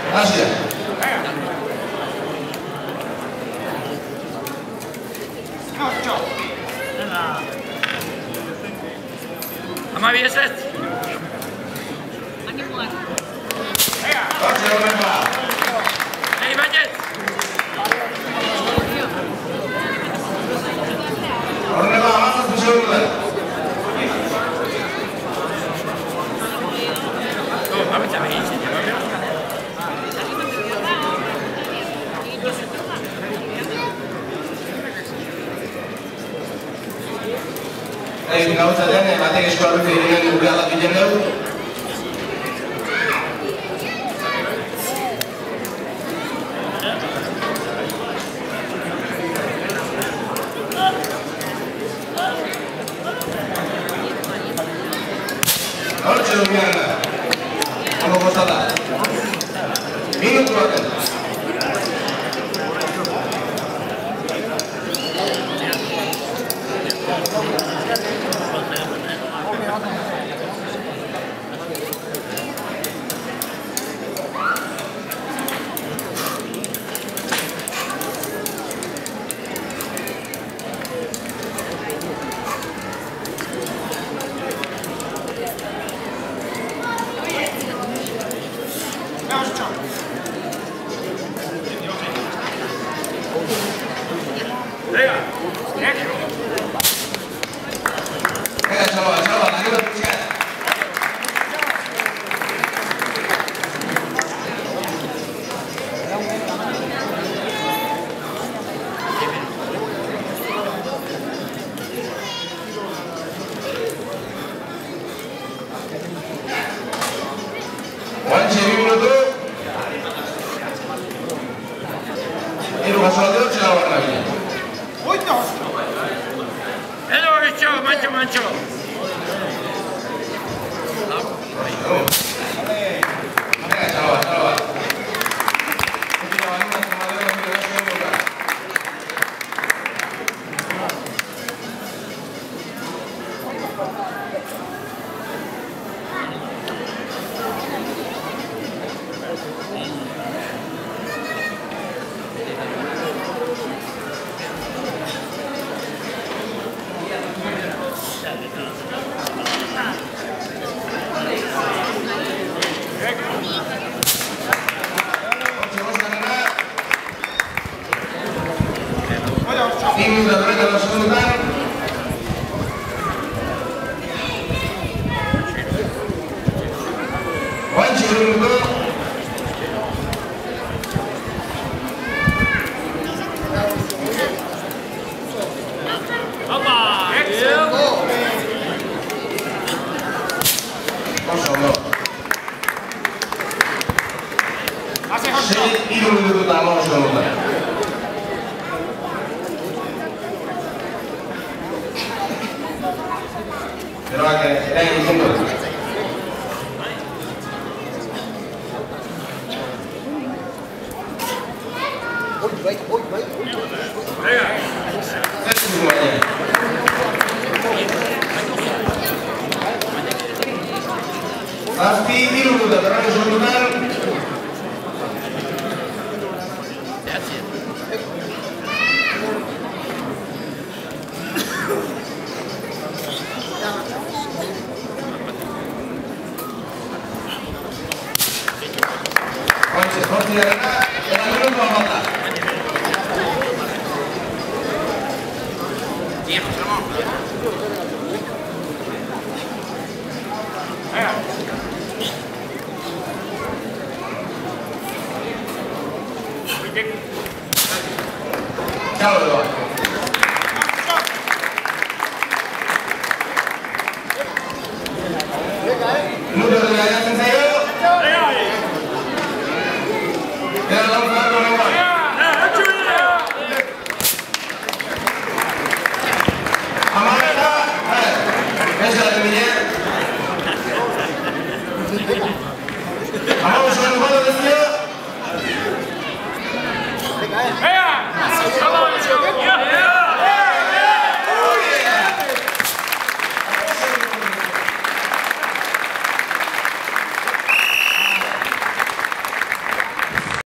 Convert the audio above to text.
Asia. Sama vieset. Oce Orneva. Hei, Bajet. Orneva masuk ke seluruh. Oh, apa cara ini? Nggak usah deh, mati ke sekolah dengan udah lagi jauh. Oce Lumiana, kalau mau salah, minum keluarga. Coba, lagi berbicara. Wanci dulu. Ini masalah itu tidak warna ini. Hello, Richo, mancho. Coba. Ini sudah berada dalam sebentar. Wanci dulu. Ini dulu utama sebentar. Pero que estáis diciendo. Pasti ini udah terang sebentar. Seperti yang belum mata. Iya, sama. Ayo. Ciao.